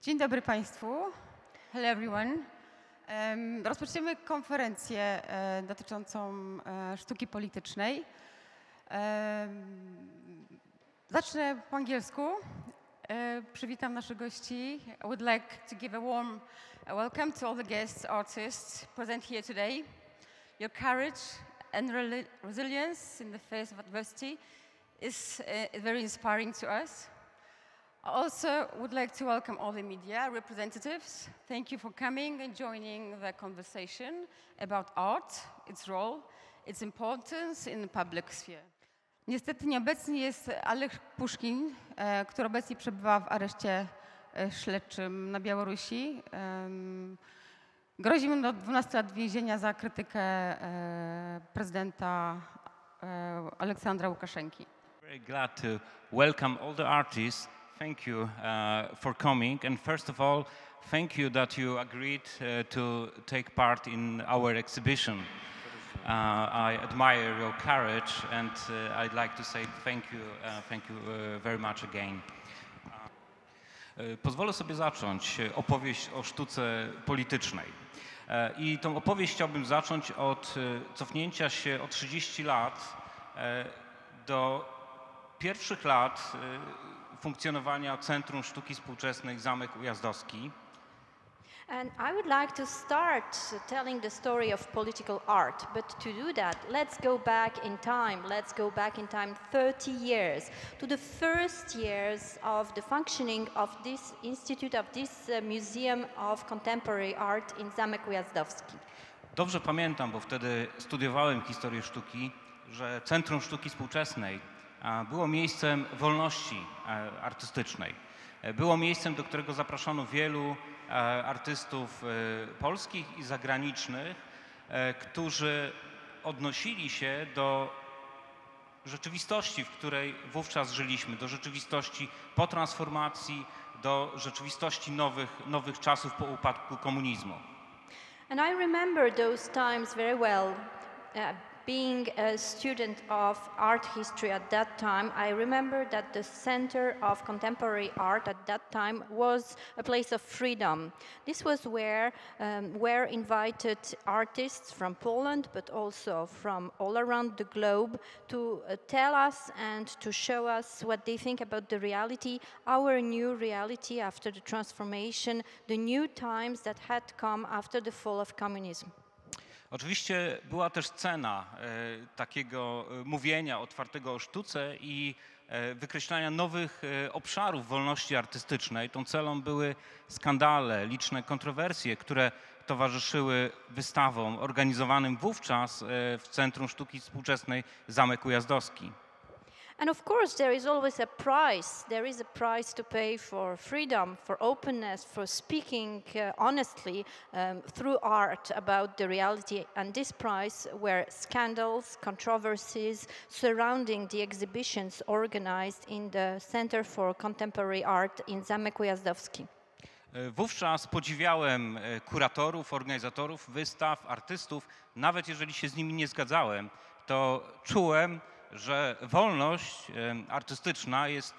Dzień dobry Państwu. Hello everyone. Rozpoczniemy konferencję dotyczącą sztuki politycznej. Zacznę po angielsku. Przywitam naszych gości. I would like to give a warm welcome to all the guests, artists present here today. Your courage and resilience in the face of adversity is very inspiring to us. I also would like to welcome all the media representatives. Thank you for coming and joining the conversation about art, its role, its importance in the public sphere. Niestety nieobecny jest Alech Puszkin, który obecnie przebywa w areszcie śledczym na Białorusi. Grozi mu do 12 lat więzienia za krytykę prezydenta Aleksandra Łukaszenki. Very glad to welcome all the artists. Thank you for coming, and first of all, thank you that you agreed to take part in our exhibition. I admire your courage, and I'd like to say thank you very much again. Pozwolę sobie zacząć opowieść o sztuce politycznej. I tą opowieść chciałbym zacząć od cofnięcia się o 30 lat do pierwszych lat funkcjonowania Centrum Sztuki Współczesnej Zamek Ujazdowski. And I would like to start telling the story of political art, but to do that, let's go back in time. Let's go back in time 30 years to the first years of the functioning of this institute, of this Museum of Contemporary Art in Zamek Ujazdowski. Dobrze pamiętam, bo wtedy studiowałem historię sztuki, że Centrum Sztuki Współczesnej było miejscem wolności artystycznej. Było miejscem, do którego zapraszano wielu artystów polskich i zagranicznych, którzy odnosili się do rzeczywistości, w której wówczas żyliśmy, do rzeczywistości po transformacji, do rzeczywistości nowych czasów po upadku komunizmu. And I remember those times very well. Being a student of art history at that time, I remember that the Center of Contemporary Art at that time was a place of freedom. This was where were invited artists from Poland, but also from all around the globe to tell us and to show us what they think about the reality, our new reality after the transformation, the new times that had come after the fall of communism. Oczywiście była też cena takiego mówienia otwartego o sztuce i wykreślania nowych obszarów wolności artystycznej. Tą celą były skandale, liczne kontrowersje, które towarzyszyły wystawom organizowanym wówczas w Centrum Sztuki Współczesnej Zamek Ujazdowski. And of course, there is always a price. There is a price to pay for freedom, for openness, for speaking honestly through art about the reality. And this price were scandals, controversies surrounding the exhibitions organized in the Center for Contemporary Art in Zamek Ujazdowski. Wówczas podziwiałem kuratorów, organizatorów wystaw, artystów. Nawet jeżeli się z nimi nie zgadzałem, to czułem, że wolność artystyczna jest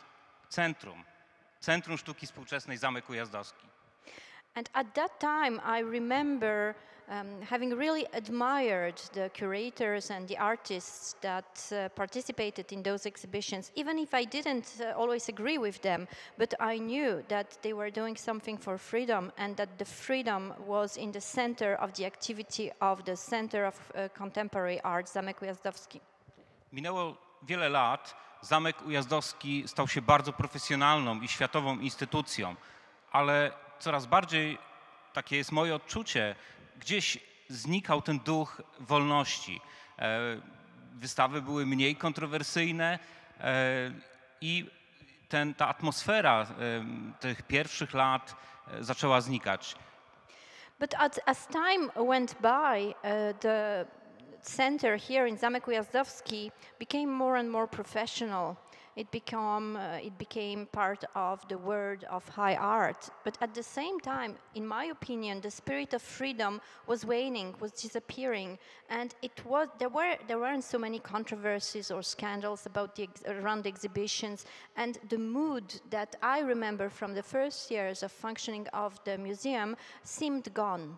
Centrum Sztuki Współczesnej Zamek Ujazdowski. And at that time, I remember having really admired the curators and the artists that participated in those exhibitions, even if I didn't always agree with them, but I knew that they were doing something for freedom and that the freedom was in the center of the activity of the Center of Contemporary Art, Zamek Ujazdowski. Minęło wiele lat, Zamek Ujazdowski stał się bardzo profesjonalną i światową instytucją, ale coraz bardziej, takie jest moje odczucie, gdzieś znikał ten duch wolności. Wystawy były mniej kontrowersyjne i ta atmosfera tych pierwszych lat zaczęła znikać. But as time went by, the center here in Zamek Ujazdowski became more and more professional. it became part of the world of high art. But at the same time, in my opinion, the spirit of freedom was waning, was disappearing, and there weren't so many controversies or scandals about around the exhibitions, and the mood that I remember from the first years of functioning of the museum seemed gone.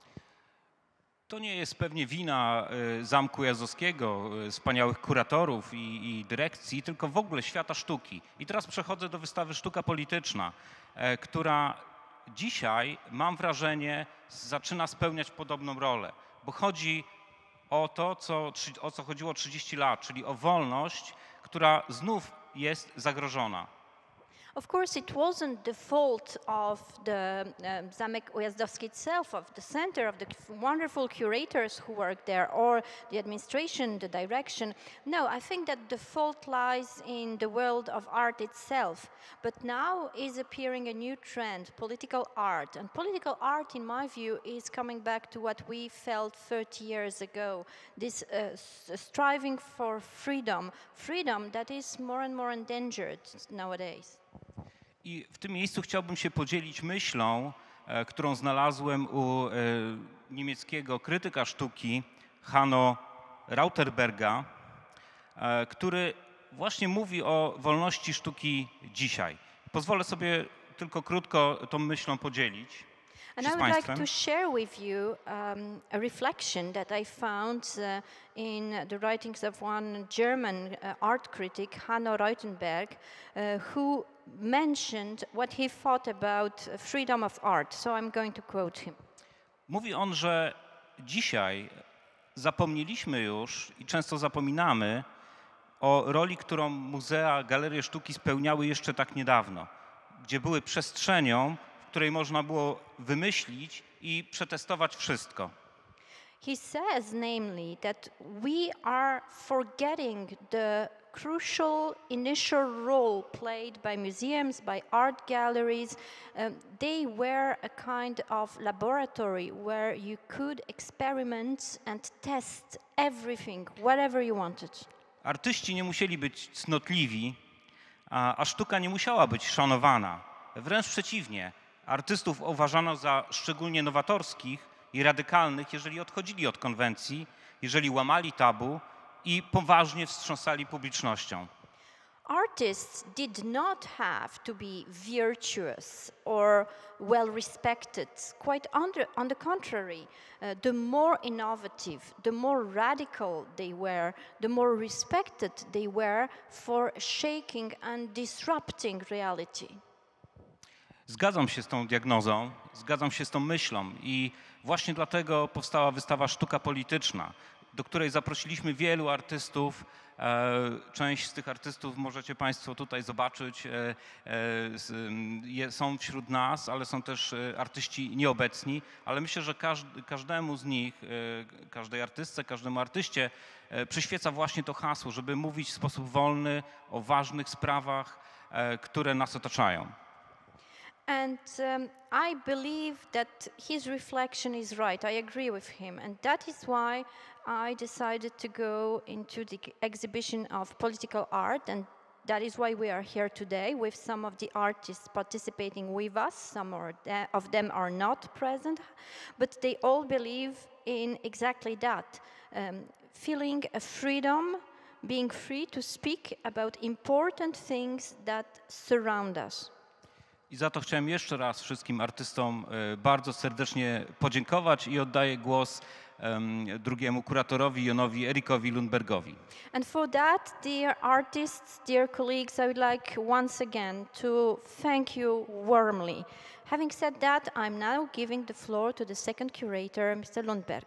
To nie jest pewnie wina Zamku Jazowskiego, wspaniałych kuratorów i dyrekcji, tylko w ogóle świata sztuki. I teraz przechodzę do wystawy Sztuka Polityczna, która dzisiaj, mam wrażenie, zaczyna spełniać podobną rolę, bo chodzi o to, o co chodziło 30 lat, czyli o wolność, która znów jest zagrożona. Of course, it wasn't the fault of the Zamek Ujazdowski itself, of the center, of the wonderful curators who worked there, or the administration, the direction. No, I think that the fault lies in the world of art itself. But now is appearing a new trend, political art. And political art, in my view, is coming back to what we felt 30 years ago. This striving for freedom, freedom that is more and more endangered nowadays. I w tym miejscu chciałbym się podzielić myślą, którą znalazłem u niemieckiego krytyka sztuki Hanno Rauterberga, który właśnie mówi o wolności sztuki dzisiaj. Pozwolę sobie tylko krótko tą myślą podzielić. And I would like to share with you a reflection that I found in the writings of one German art critic, Hanno Rautenberg, who mentioned what he thought about freedom of art. So I'm going to quote him. Mówi on, że dzisiaj zapomnieliśmy już i często zapominamy o roli, którą muzea, galerie sztuki spełniały jeszcze tak niedawno, gdzie były przestrzenią, w której można było wymyślić i przetestować wszystko. He says, namely, that we are forgetting the crucial initial role played by museums, by art galleries. They were a kind of laboratory where you could experiment and test everything, whatever you wanted. Artyści nie musieli być cnotliwi, a sztuka nie musiała być szanowana. Wręcz przeciwnie, artystów uważano za szczególnie nowatorskich i radykalnych, jeżeli odchodzili od konwencji, jeżeli łamali tabu i poważnie wstrząsali publicznością. Artists did not have to be virtuous or well respected. Quite on the contrary, the more innovative, the more radical they were, the more respected they were for shaking and disrupting reality. Zgadzam się z tą diagnozą, zgadzam się z tą myślą i właśnie dlatego powstała wystawa Sztuka Polityczna, do której zaprosiliśmy wielu artystów. Część z tych artystów możecie Państwo tutaj zobaczyć, są wśród nas, ale są też artyści nieobecni, ale myślę, że każdemu z nich, każdej artystce, każdemu artyście przyświeca właśnie to hasło, żeby mówić w sposób wolny o ważnych sprawach, które nas otaczają. And I believe that his reflection is right. I agree with him. And that is why I decided to go into the exhibition of political art. And that is why we are here today with some of the artists participating with us. Some of them are not present, but they all believe in exactly that. Feeling a freedom, being free to speak about important things that surround us. I za to chciałem jeszcze raz wszystkim artystom bardzo serdecznie podziękować i oddaję głos drugiemu kuratorowi, Jonowi Erikowi Lundbergowi. And for that, dear artists, dear colleagues, I would like once again to thank you warmly. Having said that, I'm now giving the floor to the second curator, Mr. Lundberg.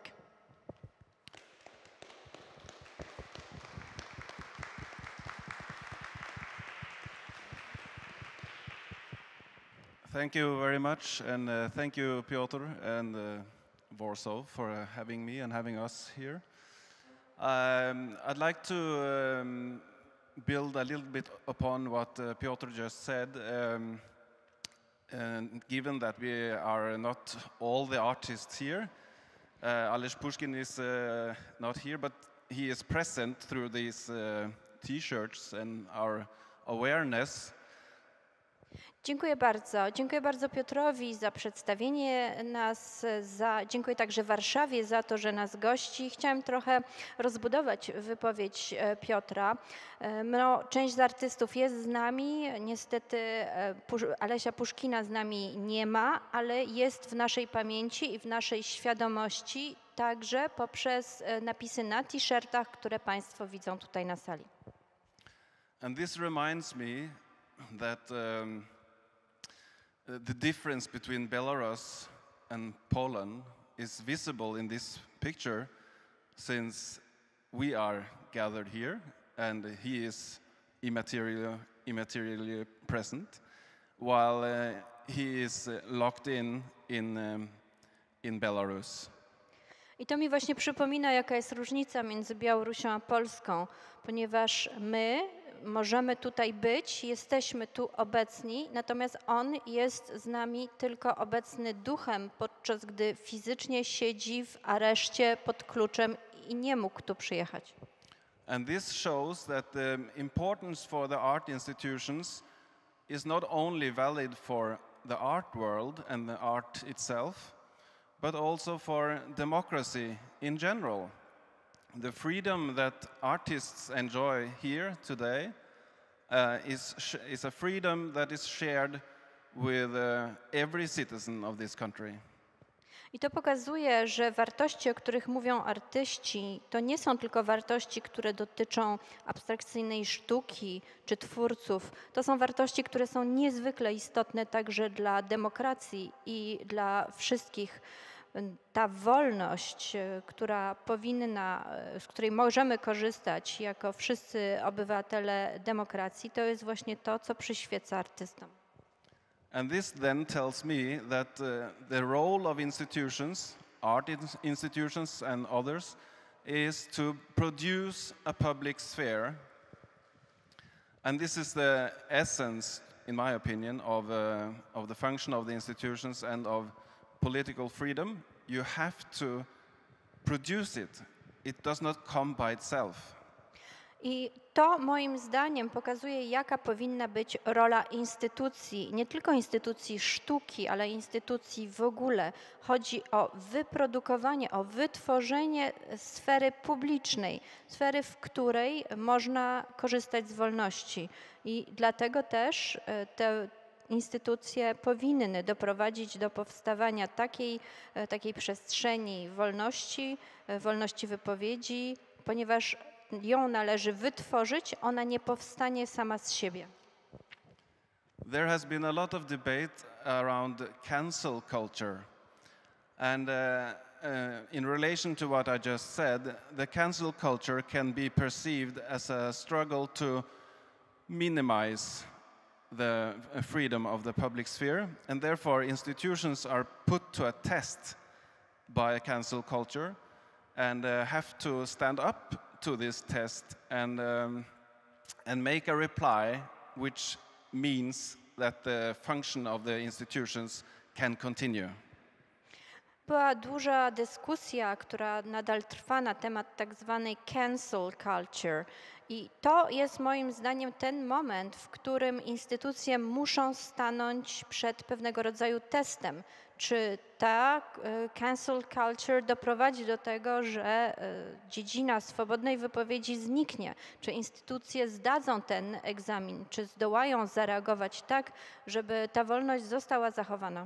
Thank you very much, and thank you, Piotr and Warsaw, for having me and having us here. I'd like to build a little bit upon what Piotr just said, and given that we are not all the artists here, Aleš Pushkin is not here, but he is present through these T-shirts and our awareness. Dziękuję bardzo. Dziękuję bardzo Piotrowi za przedstawienie nas, dziękuję także Warszawie za to, że nas gości. Chciałam trochę rozbudować wypowiedź Piotra. No, część z artystów jest z nami, niestety Alesia Puszkina z nami nie ma, ale jest w naszej pamięci i w naszej świadomości, także poprzez napisy na t-shirtach, które Państwo widzą tutaj na sali. And this reminds me that the difference between Belarus and Poland is visible in this picture, since we are gathered here and he is immaterially present, while he is locked in Belarus. I to mi właśnie przypomina, jaka jest różnica między Białorusią a Polską, ponieważ my możemy tutaj być, jesteśmy tu obecni, natomiast on jest z nami tylko obecny duchem, podczas gdy fizycznie siedzi w areszcie pod kluczem i nie mógł tu przyjechać. And this shows that the importance for the art institutions is not only valid for the art world and the art itself, but also for democracy in general. The freedom that artists enjoy here today is a freedom that is shared with every citizen of this country. I to pokazuje, że wartości, o których mówią artyści, to nie są tylko wartości, które dotyczą abstrakcyjnej sztuki czy twórców. To są wartości, które są niezwykle istotne także dla demokracji i dla wszystkich. Ta wolność, z której możemy korzystać jako wszyscy obywatele demokracji, to jest właśnie to, co przyświeca artystom. And this then tells me that the role of institutions, art institutions and others, is to produce a public sphere. And this is the essence, in my opinion, of the function of the institutions and of political freedom. You have to produce it. It does not come by itself. I to moim zdaniem pokazuje, jaka powinna być rola instytucji, nie tylko instytucji sztuki, ale instytucji w ogóle. Chodzi o wyprodukowanie, o wytworzenie sfery publicznej, sfery, w której można korzystać z wolności. I dlatego też te instytucje powinny doprowadzić do powstawania takiej przestrzeni wolności wypowiedzi, ponieważ ją należy wytworzyć, ona nie powstanie sama z siebie. There has been a lot of debate around cancel culture. And in relation to what I just said, the cancel culture can be perceived as a struggle to minimize the freedom of the public sphere, and therefore institutions are put to a test by a cancel culture and have to stand up to this test and make a reply which means that the function of the institutions can continue. Była duża dyskusja, która nadal trwa na temat tak zwanej cancel culture. I to jest moim zdaniem ten moment, w którym instytucje muszą stanąć przed pewnego rodzaju testem. Czy ta cancel culture doprowadzi do tego, że dziedzina swobodnej wypowiedzi zniknie? Czy instytucje zdadzą ten egzamin? Czy zdołają zareagować tak, żeby ta wolność została zachowana?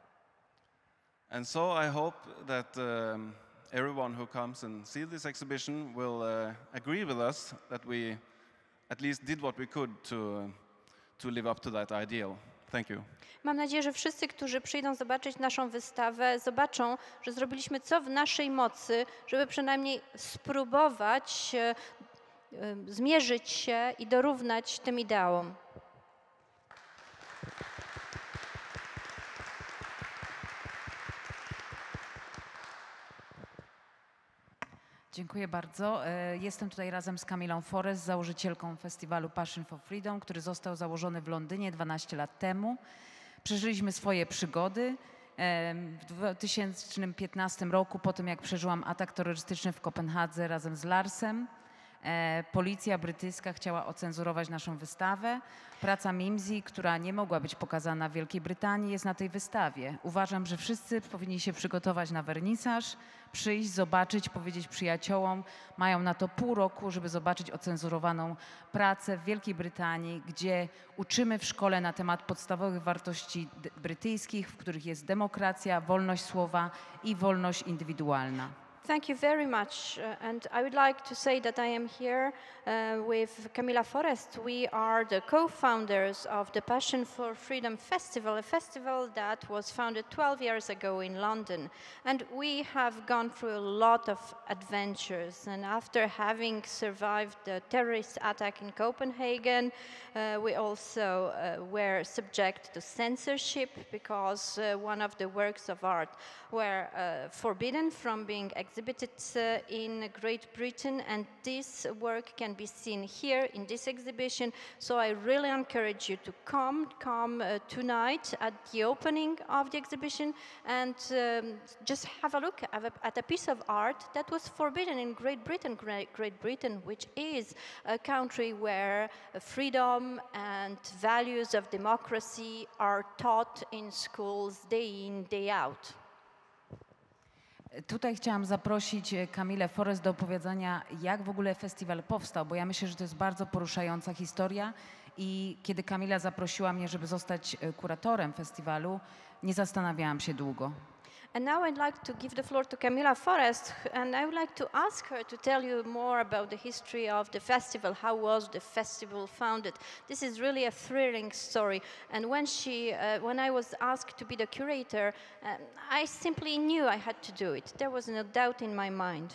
And so I hope that everyone who comes and sees this exhibition will agree with us that we at least did what we could to live up to that ideal. Thank you. Mam nadzieję, że wszyscy, którzy przyjdą zobaczyć naszą wystawę, zobaczą, że zrobiliśmy co w naszej mocy, żeby przynajmniej spróbować zmierzyć się i dorównać tym ideałom. Dziękuję bardzo. Jestem tutaj razem z Kamilą Forest, założycielką festiwalu Passion for Freedom, który został założony w Londynie 12 lat temu. Przeżyliśmy swoje przygody. W 2015 roku, po tym jak przeżyłam atak terrorystyczny w Kopenhadze razem z Larsem, Policja brytyjska chciała ocenzurować naszą wystawę. Praca Mimsy, która nie mogła być pokazana w Wielkiej Brytanii, jest na tej wystawie. Uważam, że wszyscy powinni się przygotować na wernisaż, przyjść, zobaczyć, powiedzieć przyjaciołom. Mają na to pół roku, żeby zobaczyć ocenzurowaną pracę w Wielkiej Brytanii, gdzie uczymy w szkole na temat podstawowych wartości brytyjskich, w których jest demokracja, wolność słowa i wolność indywidualna. Thank you very much. And I would like to say that I am here with Camilla Forrest. We are the co-founders of the Passion for Freedom Festival, a festival that was founded 12 years ago in London. And we have gone through a lot of adventures. And after having survived the terrorist attack in Copenhagen, we also were subject to censorship because one of the works of art were forbidden from being exhibited in Great Britain, and this work can be seen here in this exhibition. So I really encourage you to come tonight at the opening of the exhibition and just have a look at a piece of art that was forbidden in Great Britain, which is a country where freedom and values of democracy are taught in schools day in, day out. Tutaj chciałam zaprosić Camillę Forrest do opowiedzenia, jak w ogóle festiwal powstał, bo ja myślę, że to jest bardzo poruszająca historia i kiedy Camilla zaprosiła mnie, żeby zostać kuratorem festiwalu, nie zastanawiałam się długo. And now I'd like to give the floor to Camilla Forrest, and I would like to ask her to tell you more about the history of the festival. How was the festival founded? This is really a thrilling story. And when I was asked to be the curator, I simply knew I had to do it. There was no doubt in my mind.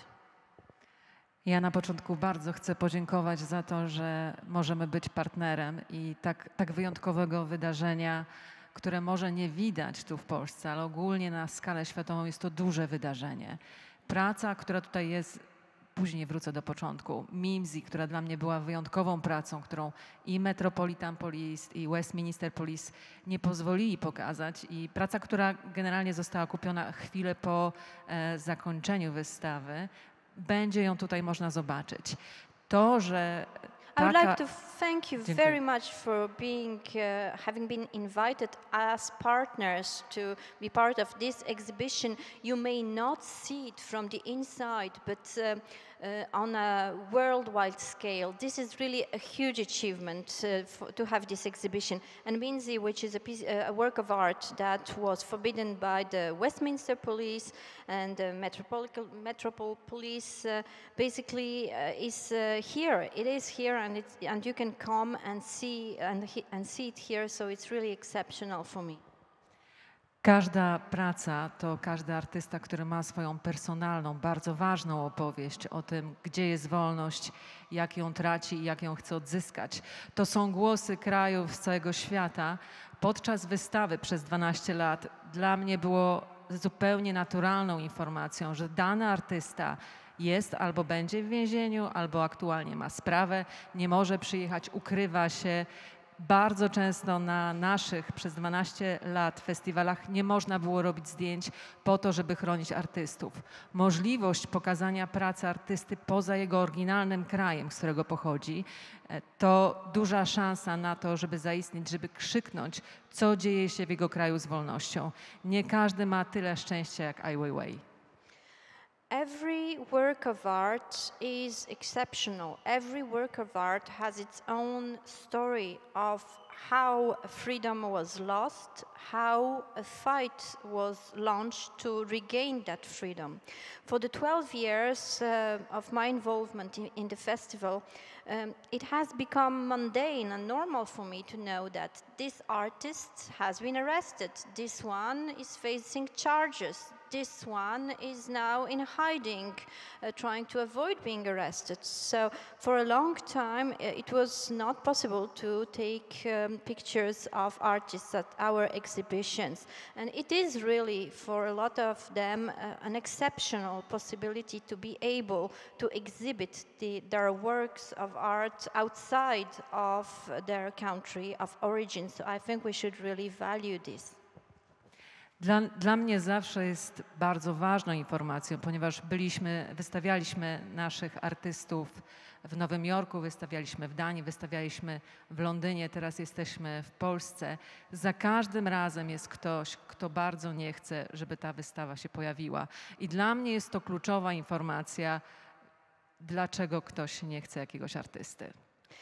Ja na początku bardzo chcę podziękować za to, że możemy być partnerem i tak wyjątkowego wydarzenia, które może nie widać tu w Polsce, ale ogólnie na skalę światową jest to duże wydarzenie. Praca, która tutaj jest, później wrócę do początku, Mimsy, która dla mnie była wyjątkową pracą, którą i Metropolitan Police, i Westminster Police nie pozwolili pokazać, i praca, która generalnie została kupiona chwilę po zakończeniu wystawy, będzie ją tutaj można zobaczyć. To, że I would like to thank you very much for having been invited as partners to be part of this exhibition. You may not see it from the inside, but on a worldwide scale, this is really a huge achievement to have this exhibition. And Mimsy, which is a work of art that was forbidden by the Westminster Police and the Metropolitan Police, basically is here. It is here, and you can come and see it here. So it's really exceptional for me. Każda praca to każdy artysta, który ma swoją personalną, bardzo ważną opowieść o tym, gdzie jest wolność, jak ją traci i jak ją chce odzyskać. To są głosy krajów z całego świata. Podczas wystawy przez 12 lat dla mnie było zupełnie naturalną informacją, że dany artysta jest albo będzie w więzieniu, albo aktualnie ma sprawę, nie może przyjechać, ukrywa się. Bardzo często na naszych przez 12 lat festiwalach nie można było robić zdjęć po to, żeby chronić artystów. Możliwość pokazania pracy artysty poza jego oryginalnym krajem, z którego pochodzi, to duża szansa na to, żeby zaistnieć, żeby krzyknąć, co dzieje się w jego kraju z wolnością. Nie każdy ma tyle szczęścia jak Ai Weiwei. Every work of art is exceptional. Every work of art has its own story of how freedom was lost, how a fight was launched to regain that freedom. For the 12 years of my involvement in the festival, it has become mundane and normal for me to know that this artist has been arrested, this one is facing charges, this one is now in hiding, trying to avoid being arrested. So for a long time, it was not possible to take pictures of artists at our exhibitions. And it is really, for a lot of them, an exceptional possibility to be able to exhibit their works of art outside of their country of origin. So I think we should really value this. Dla mnie zawsze jest bardzo ważną informacją, ponieważ wystawialiśmy naszych artystów w Nowym Jorku, wystawialiśmy w Danii, wystawialiśmy w Londynie, teraz jesteśmy w Polsce. Za każdym razem jest ktoś, kto bardzo nie chce, żeby ta wystawa się pojawiła. I dla mnie jest to kluczowa informacja, dlaczego ktoś nie chce jakiegoś artysty.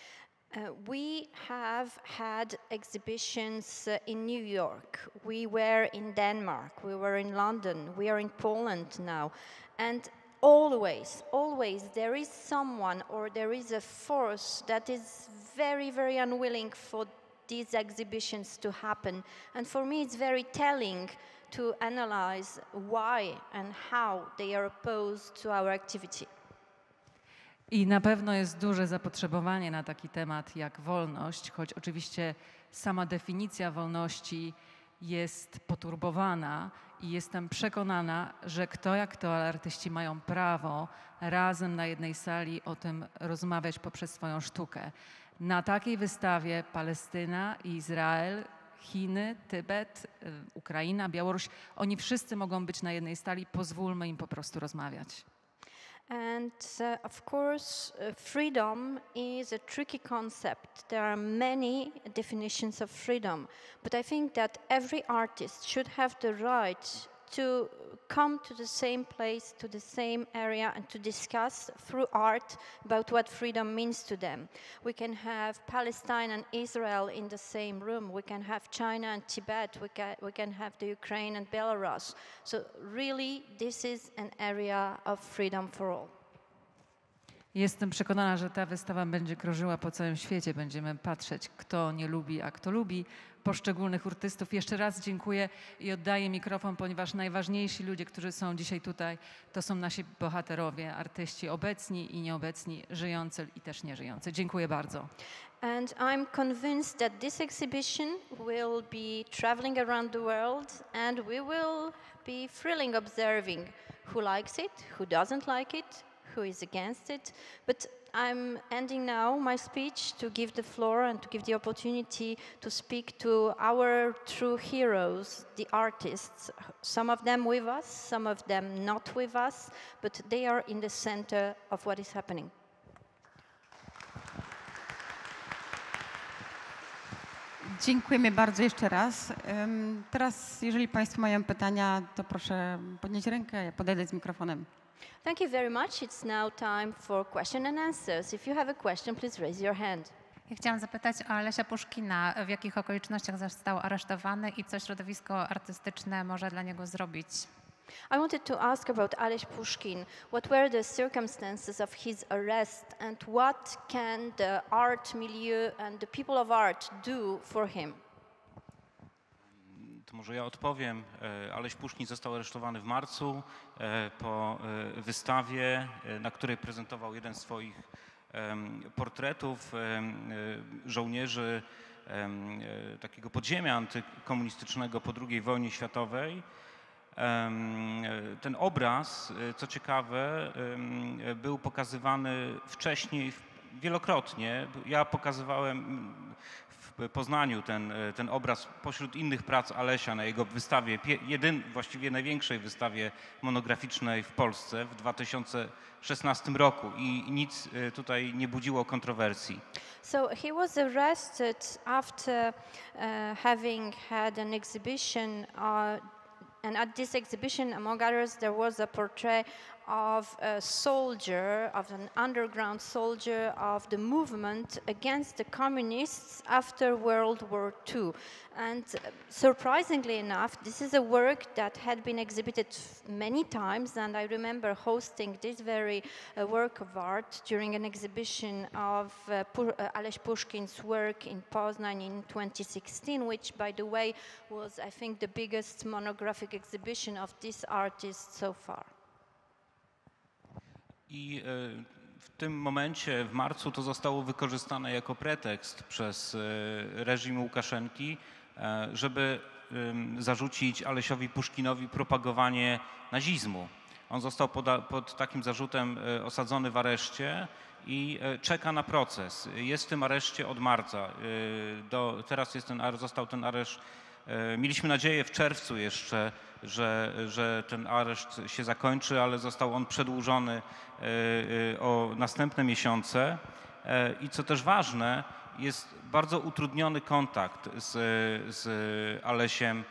We have had exhibitions in New York, we were in Denmark, we were in London, we are in Poland now, and always there is someone or there is a force that is very, very unwilling for these exhibitions to happen. And for me it's very telling to analyze why and how they are opposed to our activity. I na pewno jest duże zapotrzebowanie na taki temat jak wolność, choć oczywiście sama definicja wolności jest poturbowana i jestem przekonana, że kto jak kto, ale artyści mają prawo razem na jednej sali o tym rozmawiać poprzez swoją sztukę. Na takiej wystawie Palestyna i Izrael, Chiny, Tybet, Ukraina, Białoruś, oni wszyscy mogą być na jednej sali, pozwólmy im po prostu rozmawiać. And of course, freedom is a tricky concept. There are many definitions of freedom, but I think that every artist should have the right to come to the same place, to the same area, and to discuss through art about what freedom means to them. We can have Palestine and Israel in the same room. We can have China and Tibet. We can have the Ukraine and Belarus. So really, this is an area of freedom for all. Jestem przekonana, że ta wystawa będzie krążyła po całym świecie. Będziemy patrzeć, kto nie lubi, a kto lubi poszczególnych artystów. Jeszcze raz dziękuję i oddaję mikrofon, ponieważ najważniejsi ludzie, którzy są dzisiaj tutaj, to są nasi bohaterowie, artyści obecni i nieobecni, żyjący i też nieżyjący. Dziękuję bardzo. And I'm convinced that this exhibition will be traveling around the world and we will be thrilling observing who likes it, who doesn't like it, who is against it. But I'm ending now my speech to give the floor and to give the opportunity to speak to our true heroes, the artists. Some of them with us, some of them not with us, but they are in the center of what is happening. Dziękujemy bardzo jeszcze raz. Teraz, jeżeli Państwo mają pytania, to proszę podnieść rękę, ja podejdę z mikrofonem. Thank you very much. It's now time for question and answers. If you have a question, please raise your hand. Ja chciałam zapytać o Alesia Puszkina, w jakich okolicznościach został aresztowany i co środowisko artystyczne może dla niego zrobić? I wanted to ask about Ales Pushkin. What were the circumstances of his arrest and what can the art milieu and the people of art do for him? To może ja odpowiem. Aleś Puszkin został aresztowany w marcu po wystawie, na której prezentował jeden z swoich portretów żołnierzy takiego podziemia antykomunistycznego po II wojnie światowej. Ten obraz, co ciekawe, był pokazywany wcześniej wielokrotnie. Ja pokazywałem w Poznaniu ten obraz pośród innych prac Alesia na jego wystawie, właściwie największej wystawie monograficznej w Polsce w 2016 roku i nic tutaj nie budziło kontrowersji. So he was arrested after having had an exhibition and at this exhibition, among others, there was a portrait of a soldier, of an underground soldier of the movement against the communists after World War II. And surprisingly enough, this is a work that had been exhibited many times, and I remember hosting this very work of art during an exhibition of Ales Pushkin's work in Poznań in 2016, which, by the way, was, I think, the biggest monographic exhibition of this artist so far. I w tym momencie, w marcu, to zostało wykorzystane jako pretekst przez reżim Łukaszenki, żeby zarzucić Alesiowi Puszkinowi propagowanie nazizmu. On został pod takim zarzutem osadzony w areszcie i czeka na proces. Jest w tym areszcie od marca. Teraz został ten areszt Mieliśmy nadzieję w czerwcu jeszcze, że ten areszt się zakończy, ale został on przedłużony o następne miesiące. I co też ważne, jest bardzo utrudniony kontakt z Alesiem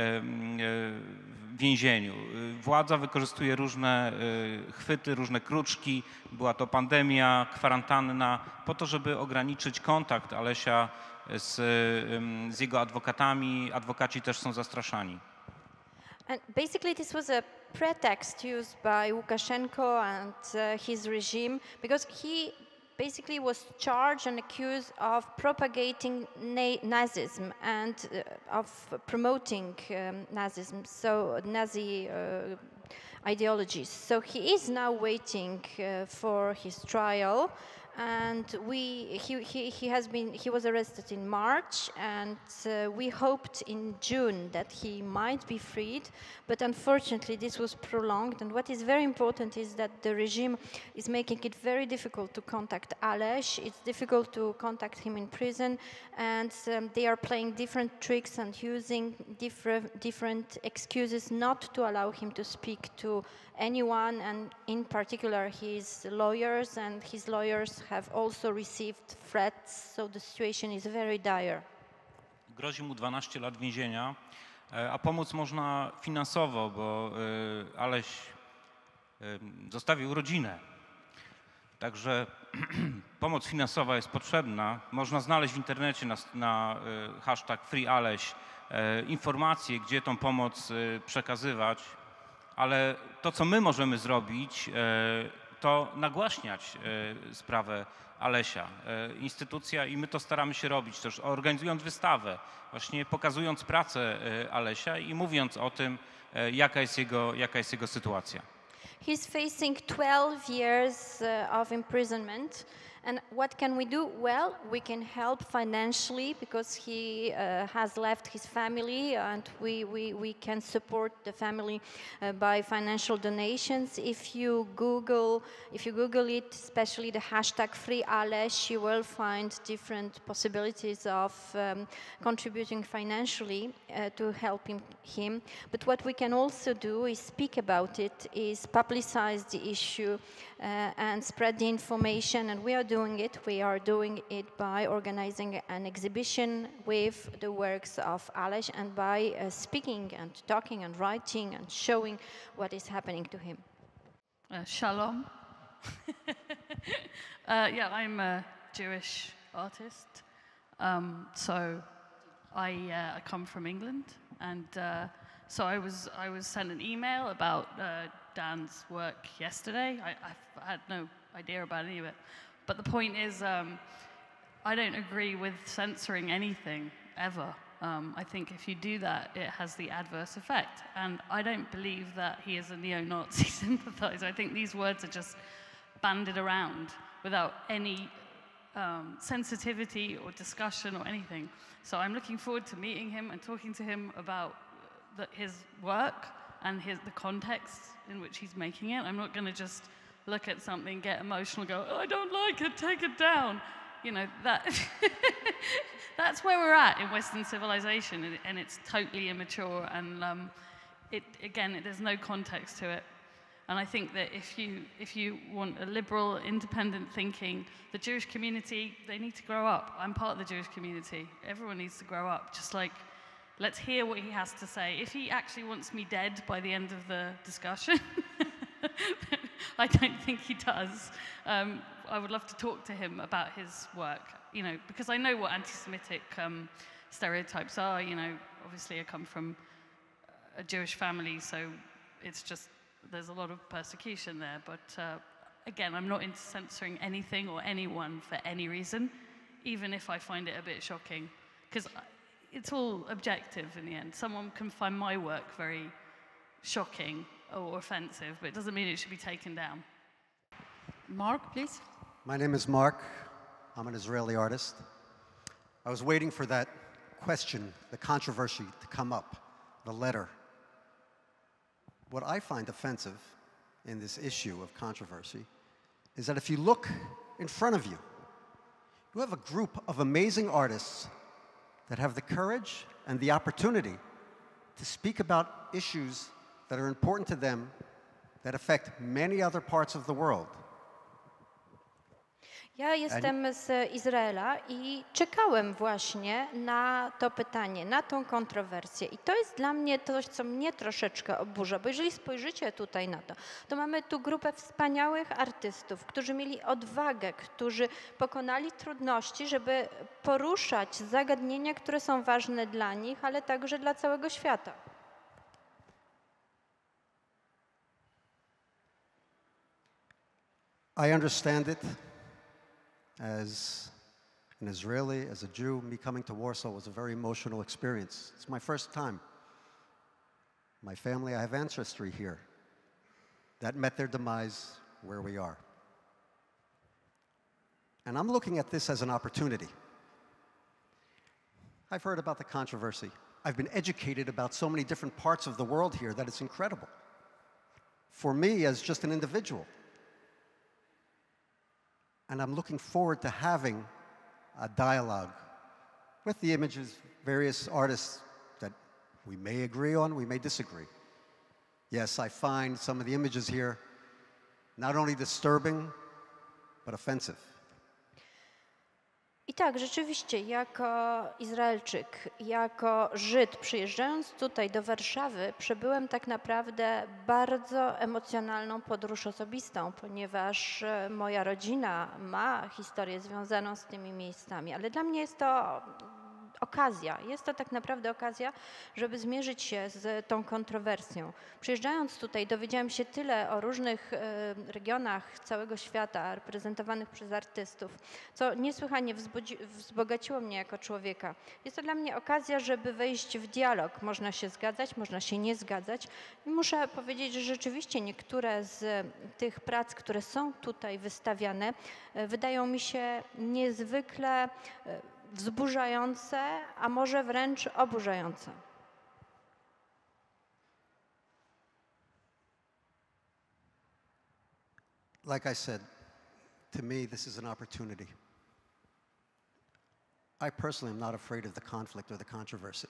w więzieniu. Władza wykorzystuje różne chwyty, różne kruczki. Była to pandemia, kwarantanna, po to, żeby ograniczyć kontakt Alesia z jego adwokatami. Adwokaci też są zastraszani. And basically, this was a pretext used by Lukashenko and his regime because he basically was charged and accused of propagating Nazism and of promoting Nazism, so Nazi ideologies. So he is now waiting for his trial. And he was arrested in March, and we hoped in June that he might be freed, but unfortunately this was prolonged. And what is very important is that the regime is making it very difficult to contact Ales. It's difficult to contact him in prison, and they are playing different tricks and using different excuses not to allow him to speak to anyone, and in particular his lawyers, and his lawyers have also received threats, so the situation is very dire. Grozi mu 12 lat więzienia, a pomóc można finansowo, bo Aleś zostawił rodzinę. Także pomoc finansowa jest potrzebna. Można znaleźć w internecie na hashtag FreeAleś informacje, gdzie tą pomoc przekazywać. Ale to, co my możemy zrobić, to nagłaśniać sprawę Alesia. Instytucja, i my to staramy się robić też, organizując wystawę, właśnie pokazując pracę Alesia i mówiąc o tym, jaka jest jego sytuacja. He's facing 12 years of imprisonment. And what can we do? Well, we can help financially because he has left his family, and we can support the family by financial donations. If you Google it, especially the hashtag FreeAleś, you will find different possibilities of contributing financially to help him. But what we can also do is speak about it, is publicize the issue and spread the information, and we are doing it. We are doing it by organizing an exhibition with the works of Aleś and by speaking and talking and writing and showing what is happening to him. Shalom. Yeah, I'm a Jewish artist. So I come from England, and so I was sent an email about Dan's work yesterday. I had no idea about any of it. But the point is, I don't agree with censoring anything, ever. I think if you do that, it has the adverse effect. And I don't believe that he is a neo-Nazi sympathizer. I think these words are just bandied around without any sensitivity or discussion or anything. So I'm looking forward to meeting him and talking to him about his work and the context in which he's making it. I'm not going to just look at something, get emotional, go, oh, I don't like it, take it down. You know, that's where we're at in Western civilization, and it's totally immature, and there's no context to it. And I think that if you want a liberal, independent thinking, the Jewish community, they need to grow up. I'm part of the Jewish community. Everyone needs to grow up, just like, let's hear what he has to say. If he actually wants me dead by the end of the discussion, I don't think he does. I would love to talk to him about his work, you know, because I know what anti-Semitic stereotypes are. You know, obviously I come from a Jewish family, so it's just, there's a lot of persecution there. But again, I'm not into censoring anything or anyone for any reason, even if I find it a bit shocking, because it's all objective in the end. Someone can find my work very shocking or offensive, but it doesn't mean it should be taken down. Mark, please. My name is Mark. I'm an Israeli artist. I was waiting for that question, the controversy to come up, the letter. What I find offensive in this issue of controversy is that if you look in front of you, you have a group of amazing artists that have the courage and the opportunity to speak about issues that are important to them that affect many other parts of the world. Ja jestem z Izraela i czekałem właśnie na to pytanie, na tą kontrowersję. I to jest dla mnie coś, co mnie troszeczkę oburza, bo jeżeli spojrzycie tutaj na to, to mamy tu grupę wspaniałych artystów, którzy mieli odwagę, którzy pokonali trudności, żeby poruszać zagadnienia, które są ważne dla nich, ale także dla całego świata. I understand it. As an Israeli, as a Jew, me coming to Warsaw was a very emotional experience. It's my first time. My family, I have ancestry here. That met their demise where we are. And I'm looking at this as an opportunity. I've heard about the controversy. I've been educated about so many different parts of the world here that it's incredible. For me, as just an individual, and I'm looking forward to having a dialogue with the images, various artists that we may agree on, we may disagree. Yes, I find some of the images here not only disturbing, but offensive. I tak, rzeczywiście, jako Izraelczyk, jako Żyd, przyjeżdżając tutaj do Warszawy, przebyłem tak naprawdę bardzo emocjonalną podróż osobistą, ponieważ moja rodzina ma historię związaną z tymi miejscami, ale dla mnie jest to okazja, jest to tak naprawdę okazja, żeby zmierzyć się z tą kontrowersją. Przyjeżdżając tutaj dowiedziałam się tyle o różnych regionach całego świata reprezentowanych przez artystów, co niesłychanie wzbogaciło mnie jako człowieka. Jest to dla mnie okazja, żeby wejść w dialog. Można się zgadzać, można się nie zgadzać. I muszę powiedzieć, że rzeczywiście niektóre z tych prac, które są tutaj wystawiane, wydają mi się niezwykle wzburzające, a może wręcz oburzające. Like I said, to me, this is an opportunity. I personally am not afraid of the conflict or the controversy.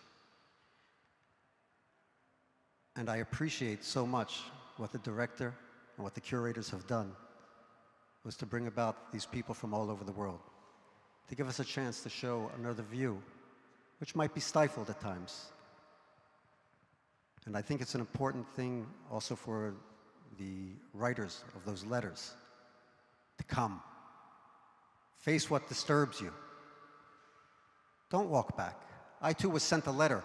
And I appreciate so much what the director and what the curators have done was to bring about these people from all over the world, to give us a chance to show another view, which might be stifled at times. And I think it's an important thing also for the writers of those letters to come. Face what disturbs you. Don't walk back. I too was sent a letter.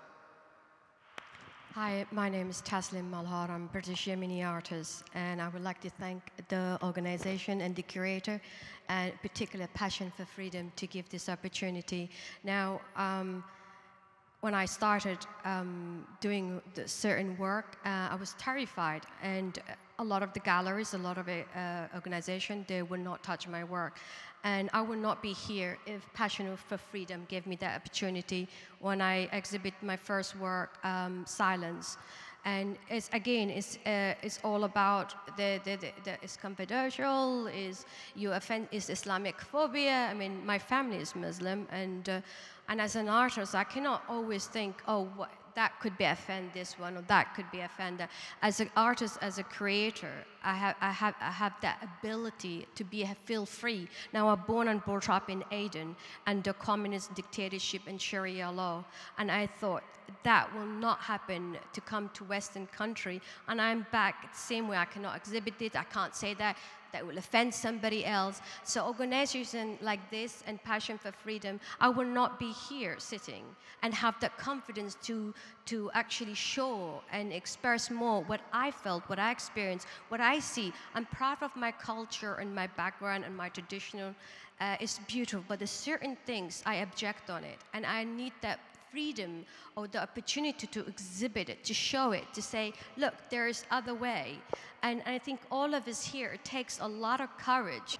Hi, my name is Taslim Malhar. I'm a British Yemeni artist, and I would like to thank the organization and the curator, and particular Passion for Freedom, to give this opportunity. Now, when I started doing the certain work, I was terrified, and a lot of the galleries, a lot of organizations, they would not touch my work. And I would not be here if Passion for Freedom gave me that opportunity when I exhibit my first work, Silence. And it's all about it's confidential, is Islamic phobia. I mean, my family is Muslim, and as an artist, I cannot always think, oh, that could be offend this one, or that could be offend that. As an artist, as a creator, I have that ability to feel free. Now, I'm born and brought up in Aden under communist dictatorship and Sharia law, and I thought that will not happen to come to Western country, and I'm back the same way. I cannot exhibit it, I can't say that will offend somebody else. So organizations like this and Passion for Freedom, I will not be here sitting and have that confidence to actually show and express more what I felt, what I experienced, what I see. I'm proud of my culture and my background and my traditional. It's beautiful, but there's certain things I object on it, and I need that freedom or the opportunity to exhibit it, to show it, to say, look, there is other way. And I think all of us here, it takes a lot of courage.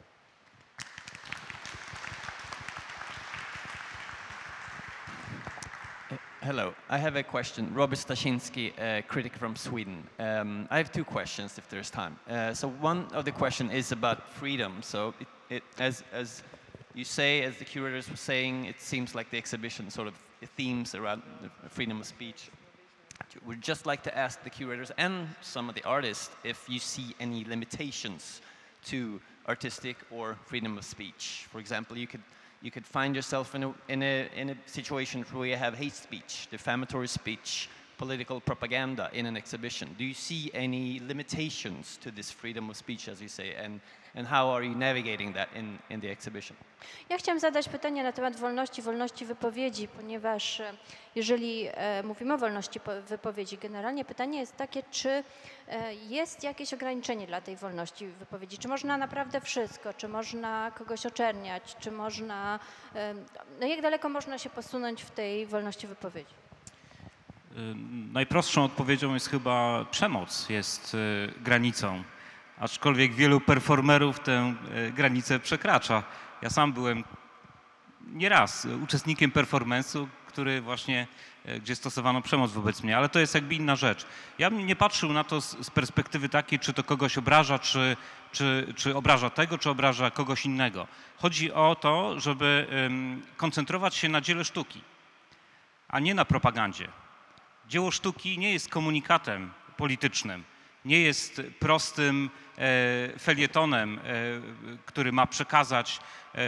Hello, I have a question. Robert Stashinsky, a critic from Sweden. I have two questions if there's time. So one of the question is about freedom. So as You say, as the curators were saying, it seems like the exhibition sort of themes around the freedom of speech. We'd just like to ask the curators and some of the artists if you see any limitations to artistic or freedom of speech. For example, you could find yourself in a situation where you have hate speech, defamatory speech, political propaganda in an exhibition. Do you see any limitations to this freedom of speech, as you say, and how are you navigating that in the exhibition? Ja chciałam zadać pytanie na temat wolności wypowiedzi, ponieważ jeżeli mówimy o wolności wypowiedzi, generalnie pytanie jest takie, czy jest jakieś ograniczenie dla tej wolności wypowiedzi? Czy można naprawdę wszystko? Czy można kogoś oczerniać? Czy można, no jak daleko można się posunąć w tej wolności wypowiedzi? Najprostszą odpowiedzią jest chyba przemoc jest granicą, aczkolwiek wielu performerów tę granicę przekracza. Ja sam byłem nieraz uczestnikiem performance'u, który właśnie, gdzie stosowano przemoc wobec mnie, ale to jest jakby inna rzecz. Ja bym nie patrzył na to z perspektywy takiej, czy to kogoś obraża, czy obraża tego, czy obraża kogoś innego. Chodzi o to, żeby koncentrować się na dziele sztuki, a nie na propagandzie. Dzieło sztuki nie jest komunikatem politycznym, nie jest prostym felietonem, który ma przekazać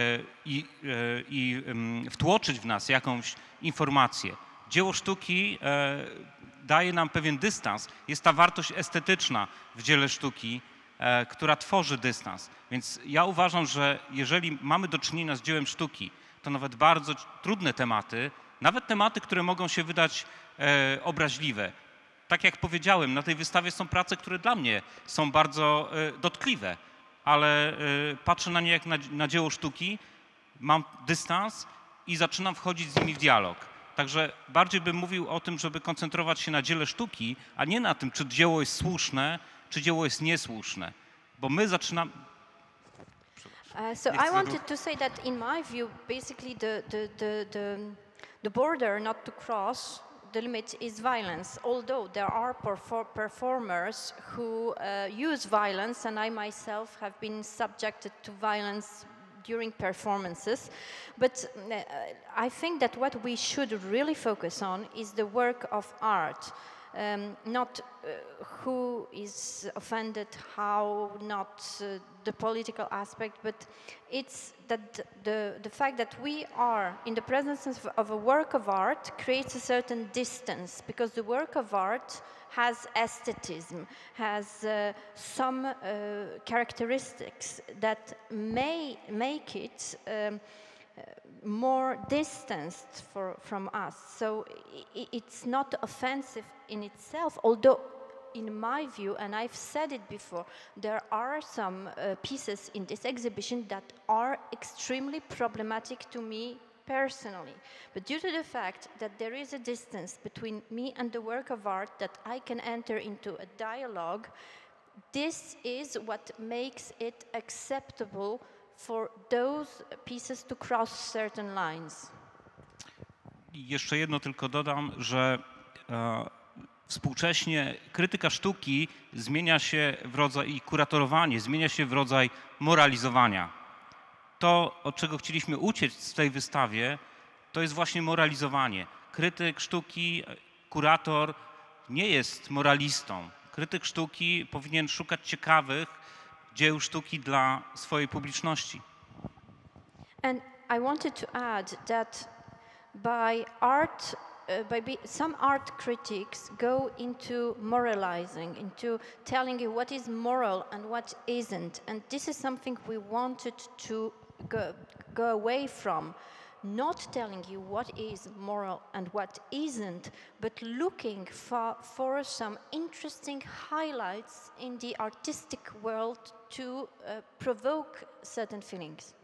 i wtłoczyć w nas jakąś informację. Dzieło sztuki daje nam pewien dystans. Jest ta wartość estetyczna w dziele sztuki, która tworzy dystans. Więc ja uważam, że jeżeli mamy do czynienia z dziełem sztuki, to nawet bardzo trudne tematy, nawet tematy, które mogą się wydać obraźliwe. Tak jak powiedziałem, na tej wystawie są prace, które dla mnie są bardzo dotkliwe, ale patrzę na nie jak na dzieło sztuki, mam dystans i zaczynam wchodzić z nimi w dialog. Także bardziej bym mówił o tym, żeby koncentrować się na dziele sztuki, a nie na tym, czy dzieło jest słuszne, czy dzieło jest niesłuszne. Bo my zaczynamy... So I wanted to say that in my view, basically the border not to cross, the limit is violence, although there are performers who use violence, and I myself have been subjected to violence during performances. But I think that what we should really focus on is the work of art. Not who is offended, how, not the political aspect, but it's that the fact that we are in the presence of a work of art creates a certain distance, because the work of art has aesthetism, has some characteristics that may make it more distanced from us. So it's not offensive in itself, although in my view, and I've said it before, there are some pieces in this exhibition that are extremely problematic to me personally. But due to the fact that there is a distance between me and the work of art, that I can enter into a dialogue, this is what makes it acceptable for those pieces to cross certain lines. Jeszcze jedno tylko dodam, że współcześnie krytyka sztuki zmienia się w rodzaj, i kuratorowanie zmienia się w rodzaj moralizowania. To, od czego chcieliśmy uciec w tej wystawie, to jest właśnie moralizowanie. Krytyk sztuki, kurator nie jest moralistą. Krytyk sztuki powinien szukać ciekawych dzieł sztuki dla swojej publiczności. And I wanted to add that some art critics go into moralizing, into telling you what is moral and what isn't. And this is something we wanted to go away from. Not telling you what is moral and what isn't, but looking for some interesting highlights in the artistic world to provoke certain feelings.